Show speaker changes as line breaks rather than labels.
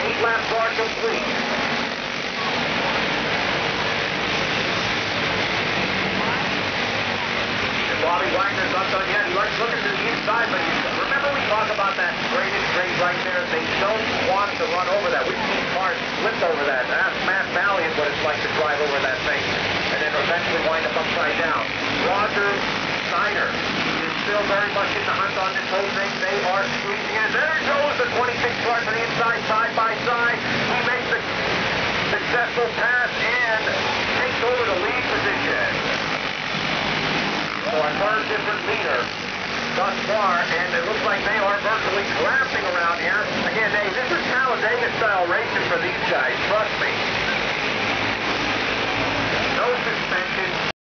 8 laps are complete. And Bobby Wagner's not done yet. He likes looking to the inside, but remember we talked about that straight right there. They don't want to run over that. We've seen cars flipped over that. Ask Matt Valiant what it's like to drive over that thing and then eventually wind up upside down. Roger Snyder is still very much in the hunt on this whole thing. They are squeezing in. There goes the 26 car to the inside, side by side. He makes the successful pass and takes over the lead position. So our third different leader thus far, and it looks like they are virtually collapsing around here. Again, Dave, this is Talladega-style racing for these guys, trust me. No suspense.